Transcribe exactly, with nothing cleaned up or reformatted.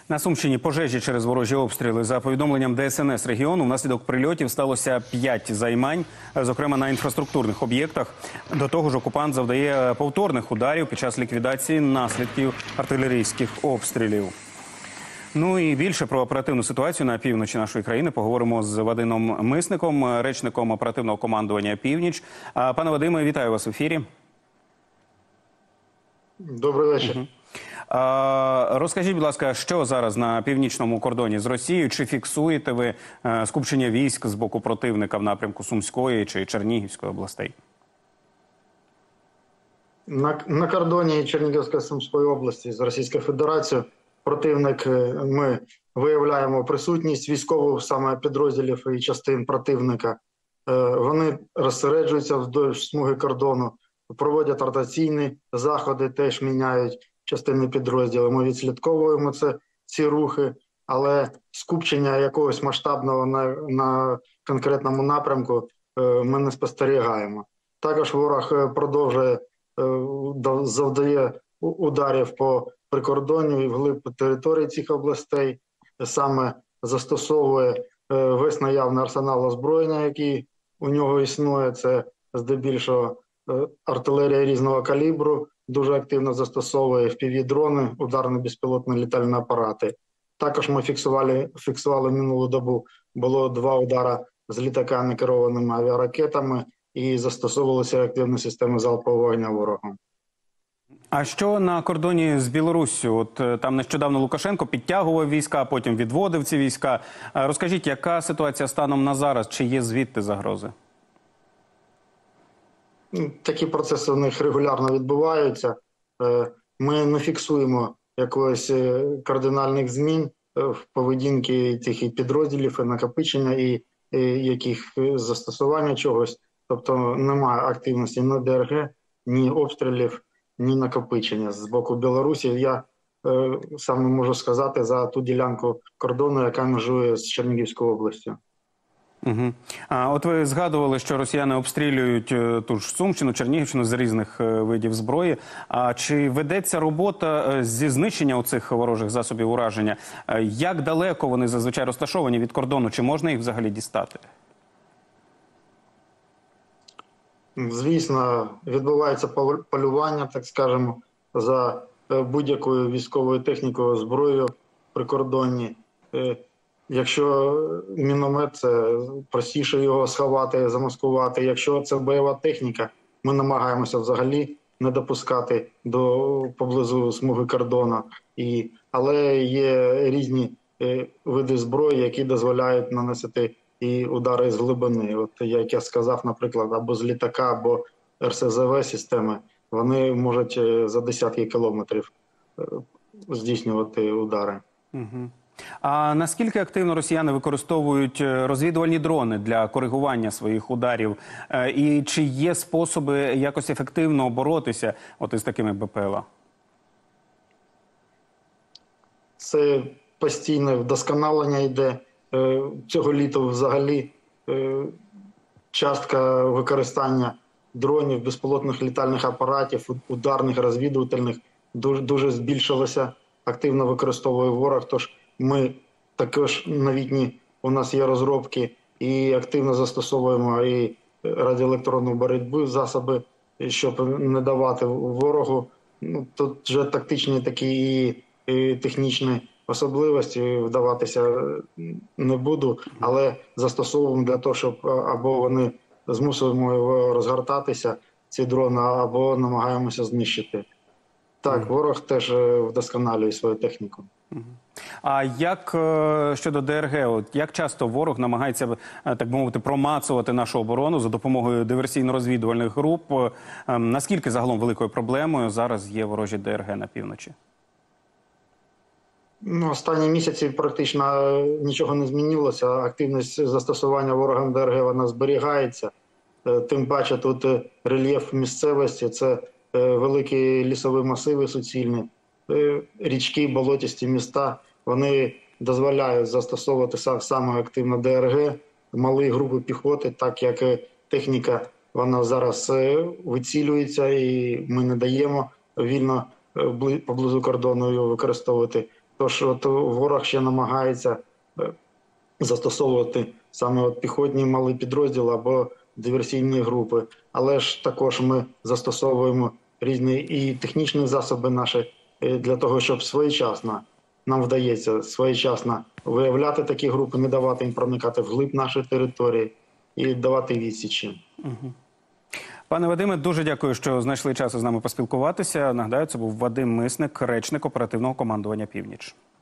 На Сумщині пожежі через ворожі обстріли. За повідомленням Де Ес Ен Ес регіону, внаслідок прильотів сталося п'ять займань, зокрема на інфраструктурних об'єктах. До того ж, окупант завдає повторних ударів під час ліквідації наслідків артилерійських обстрілів. Ну і більше про оперативну ситуацію на півночі нашої країни поговоримо з Вадимом Мисником, речником оперативного командування «Північ». Пане Вадиме, вітаю вас в ефірі. Добрий вечір. Угу. А, розкажіть, будь ласка, що зараз на північному кордоні з Росією? Чи фіксуєте ви а, скупчення військ з боку противника в напрямку Сумської чи Чернігівської областей? На, на кордоні Чернігівської Сумської області з Російською Федерацією противник, ми виявляємо присутність військових саме підрозділів і частин противника. Вони розсереджуються вздовж смуги кордону, проводять ротаційні заходи, теж міняють частини підрозділів. Ми відслідковуємо це, ці рухи, але скупчення якогось масштабного на, на конкретному напрямку ми не спостерігаємо. Також ворог продовжує, завдає ударів по прикордонню і вглиб території цих областей, саме застосовує весь наявний арсенал озброєння, який у нього існує. Це здебільшого артилерія різного калібру, дуже активно застосовує еф пі ві-дрони, ударні безпілотні літальні апарати. Також ми фіксували, фіксували минулу добу, було два удари з літаками керованими авіаракетами і застосовувалися активні системи залпового вогню ворогом. А що на кордоні з Білоруссю? От там нещодавно Лукашенко підтягував війська, потім відводив ці війська. Розкажіть, яка ситуація станом на зараз? Чи є звідти загрози? Такі процеси у них регулярно відбуваються. Ми не фіксуємо якогось кардинальних змін в поведінці цих підрозділів, і накопичення, і, і яких застосування чогось. Тобто немає активності ні Де Ер Ге, ні обстрілів, ні накопичення з боку Білорусі. Я е, саме можу сказати за ту ділянку кордону, яка межує з Чернігівською областю. Угу. А от ви згадували, що росіяни обстрілюють ту ж Сумщину, Чернігівщину з різних видів зброї. А чи ведеться робота зі знищення оцих ворожих засобів ураження? Як далеко вони зазвичай розташовані від кордону? Чи можна їх взагалі дістати? Звісно, відбувається полювання, так скажемо, за будь-якою військовою технікою, зброєю при кордоні. Якщо міномет, це простіше його сховати, замаскувати. Якщо це бойова техніка, ми намагаємося взагалі не допускати до поблизу смуги кордону. І, але є різні види зброї, які дозволяють наносити і удари з глибини. От, як я сказав, наприклад, або з літака, або ер ес зет ве системи, вони можуть за десятки кілометрів здійснювати удари. Угу. А наскільки активно росіяни використовують розвідувальні дрони для коригування своїх ударів? І чи є способи якось ефективно боротися от із такими Бе Пе Ел А? Це постійне вдосконалення йде. Цього літа взагалі частка використання дронів, безпілотних літальних апаратів, ударних, розвідувальних дуже, дуже збільшилося. Активно використовує ворог, тож ми також новітні, у нас є розробки і активно застосовуємо і радіоелектронну боротьбу, засоби, щоб не давати ворогу. Ну, тут вже тактичні такі і, і технічні особливості вдаватися не буду, але застосовуємо для того, щоб або вони змусуємо його розгортатися, ці дрони, або намагаємося знищити. Так, ворог теж вдосконалює свою техніку. А як щодо Де Ер Ге, от як часто ворог намагається, так би мовити, промацувати нашу оборону за допомогою диверсійно-розвідувальних груп? Наскільки загалом великою проблемою зараз є ворожі Де Ер Ге на півночі? Ну, останні місяці практично нічого не змінилося. Активність застосування ворогом Де Ер Ге вона зберігається. Тим паче тут рельєф місцевості – це великі лісові масиви суцільні, річки, болотисті міста. Вони дозволяють застосовувати саме активно Де Ер Ге, малі групи піхоти, так як техніка вона зараз вицілюється і ми не даємо вільно поблизу кордону його використовувати. Тож от ворог ще намагається е, застосовувати саме от піхотні малі підрозділи або диверсійні групи. Але ж також ми застосовуємо різні і технічні засоби наші е, для того, щоб своєчасно нам вдається своєчасно виявляти такі групи, не давати їм проникати вглиб нашої території і давати відсічі. Пане Вадиме, дуже дякую, що знайшли час з нами поспілкуватися. Нагадаю, це був Вадим Мисник, речник оперативного командування «Північ».